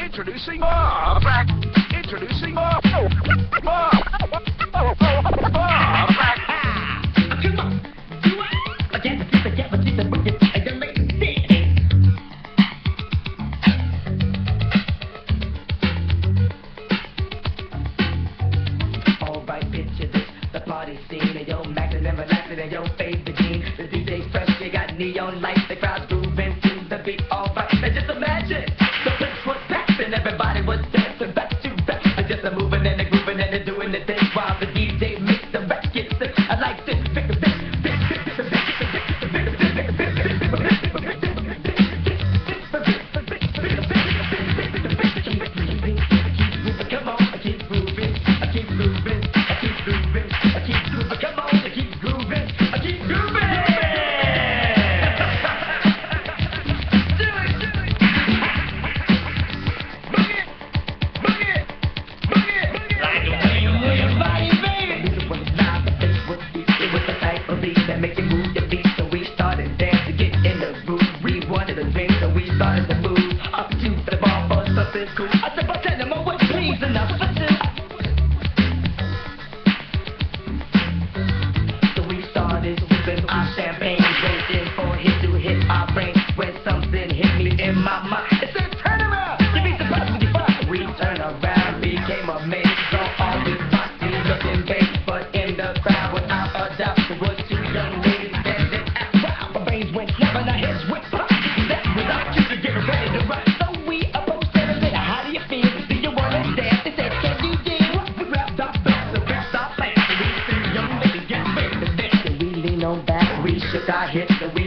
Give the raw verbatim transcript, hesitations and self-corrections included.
Introducing Bob Black. Introducing Bob. Bob. Bob Black. Come on. Do it. I can't see the cat, but she's a wicked. I don't make it. Alright, picture this. The party scene. And yo, maxing and relaxing. And yo, favorite jean. The D J fresh. You got neon lights. The crowd's grooving to the beat. Alright. And just imagine. The place was packed. And everybody was dancing back to back. And just a moving and a grooving and a doing the thing while the D J makes the record sick. I like this. Come on, I keep grooving. I keep grooving. I keep grooving. I keep grooving. Come on, I keep grooving. I keep grooving. Do it, do it. Boogie it, boogie it, boogie it. Like the way you move your body, baby. This was not the best with beat. It was the type of beat that make you move your feet. So we started dancing, get in the groove. We wanted to drink, so we started to move up to the bar for something cool. I said, but tell them I was pleased enough for two. So we started sipping our champagne, waiting for hit to hit our brain. When something hit me in my mind, it said, turn around, you be surprised when you find. We turned around, became a man, so all we thought we looking back, but in the crowd, without a doubt, there was two young ladies standing at wow. My brains went snap and our heads went pop. That was our cue to get ready to rock. So we approached them and said, how do you feel? Do you wanna dance? They said, can you dance? We grabbed our belts and grabbed our pants, and we two young ladies get ready to dance. And we leaned on back, we shook our hips, and we